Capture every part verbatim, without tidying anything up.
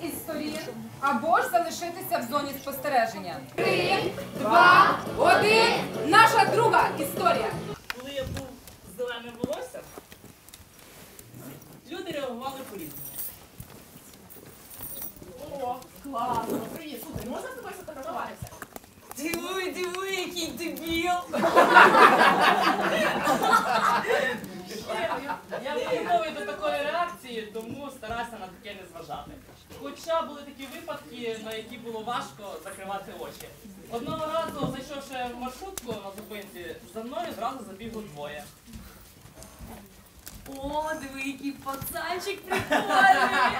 із сторін, або ж залишитися в зоні спостереження. Три, два, один. Наша друга історія. Коли я був з зеленим волоссям, люди реагували по-різному. О, класно, привіт, слухай, можна з тобою сфотографуватися? Дивуй, дивуй, який дебіл! Я не готовий до такої реакції, тому старався на таке не зважати. Хоча були такі випадки, на які було важко закривати очі. Одного разу, зайшовши в маршрутку на зупинці, за мною зразу забігло двоє. О, диви, який пацанчик прикольний!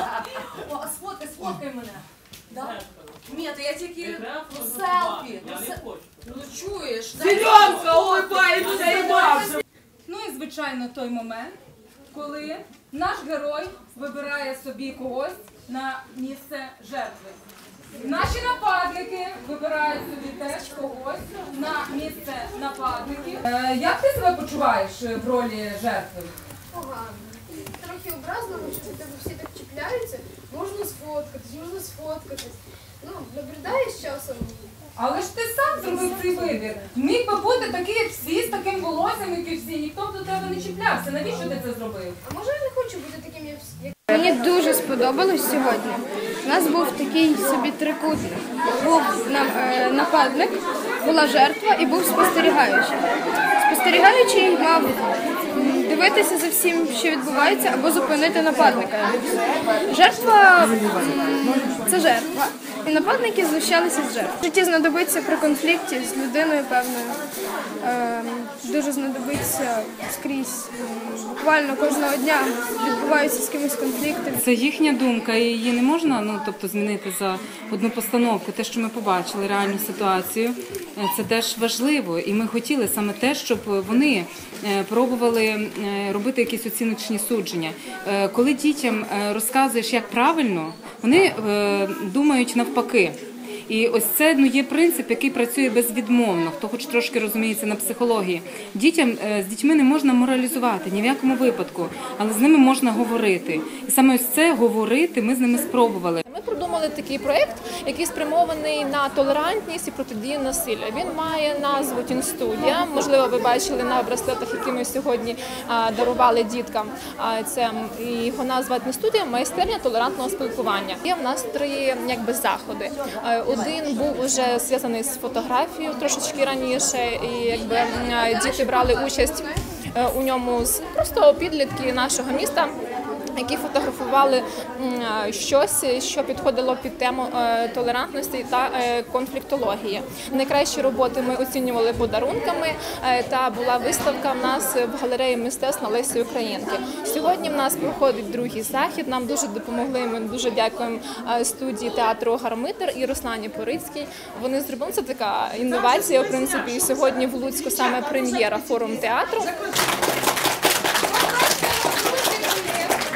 О, а сфоткай, сфоткай мене. Да? Ні, то я тільки ну, селфі. Я не хочу. Ну чуєш? Зеленка улыбається і бався. Ну і, звичайно, той момент, коли наш герой вибирає собі когось на місце жертви. Наші нападники вибирають собі теж когось на місце нападників. Е, як ти себе почуваєш в ролі жертви? Погано. Трохи образливо, що тебе всі так чіпляються. Можна сфоткатись, можна сфоткатись. Ну, наблюдаєш часом. Але ж ти сам зробив цей вибір. Міг би бути такий, як всі, з таким волоссям, як і всі. Ніхто до тебе не чіплявся. Навіщо ти це зробив? А може я не хочу бути таким, як всі? Мені дуже сподобалось сьогодні. У нас був такий собі трикутник. Був е, нападник, була жертва і був спостерігаючий. Спостерігаючий мав дивитися за всім, що відбувається, або зупинити нападника. Жертва – це жертва. І нападники знущалися з жертв. В житті знадобиться при конфлікті з людиною, певною. Е, дуже знадобиться скрізь. Буквально кожного дня відбуваються з кимось конфлікти. Це їхня думка, і її не можна, ну, тобто, змінити за одну постановку. Те, що ми побачили, реальну ситуацію, це теж важливо. І ми хотіли саме те, щоб вони пробували робити якісь оціночні судження. Коли дітям розказуєш, як правильно, вони думають навпаки. І ось це ну, є принцип, який працює безвідмовно, хто хоч трошки розуміється на психології. Дітям, з дітьми не можна моралізувати, ні в якому випадку, але з ними можна говорити. І саме ось це говорити ми з ними спробували. Ми продумали такий проєкт, який спрямований на толерантність і протидію насилля. Він має назву «Тінстудія». Можливо, ви бачили на браслетах, які ми сьогодні а, дарували діткам. А, це його назва «Тінстудія» – майстерня толерантного спілкування. Є в нас три якби, заходи. Один був уже зв'язаний з фотографією трошечки раніше, і якби діти брали участь у ньому з просто підлітки нашого міста, які фотографували щось, що підходило під тему толерантності та конфліктології. Найкращі роботи ми оцінювали подарунками, та була виставка в нас в галереї мистецтв на Лесі Українки. Сьогодні в нас проходить другий захід, нам дуже допомогли, ми дуже дякуємо студії театру «Гармитер» і Руслані Порицькій. Вони зробили, це така інновація, в принципі, і сьогодні в Луцьку саме прем'єра форум театру.